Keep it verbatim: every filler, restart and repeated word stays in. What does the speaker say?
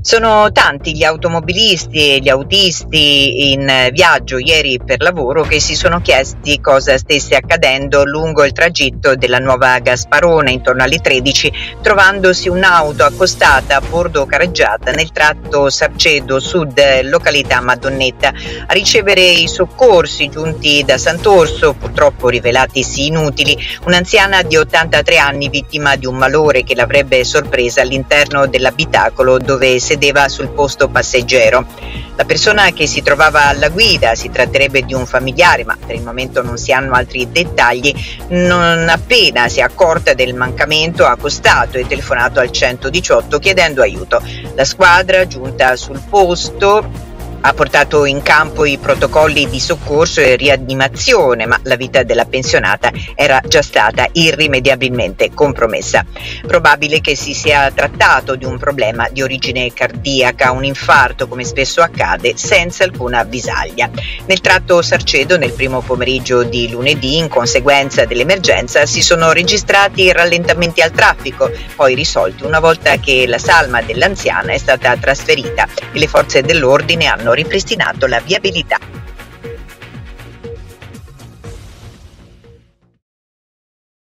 Sono tanti gli automobilisti e gli autisti in viaggio ieri per lavoro che si sono chiesti cosa stesse accadendo lungo il tragitto della nuova Gasparona intorno alle tredici, trovandosi un'auto accostata a bordo carreggiata nel tratto Sarcedo Sud, località Madonnetta. A ricevere i soccorsi giunti da Sant'Orso, purtroppo rivelatisi inutili, un'anziana di ottantatré anni vittima di un malore che l'avrebbe sorpresa all'interno dell'abitacolo dove sedeva sul posto passeggero. La persona che si trovava alla guida, si tratterebbe di un familiare, ma per il momento non si hanno altri dettagli, non appena si è accorta del mancamento ha accostato e telefonato al centodiciotto chiedendo aiuto. La squadra, giunta sul posto, ha portato in campo i protocolli di soccorso e rianimazione, ma la vita della pensionata era già stata irrimediabilmente compromessa. Probabile che si sia trattato di un problema di origine cardiaca, un infarto come spesso accade, senza alcuna avvisaglia. Nel tratto Sarcedo, nel primo pomeriggio di lunedì, in conseguenza dell'emergenza, si sono registrati rallentamenti al traffico, poi risolti una volta che la salma dell'anziana è stata trasferita e le forze dell'ordine hanno ripristinato la viabilità.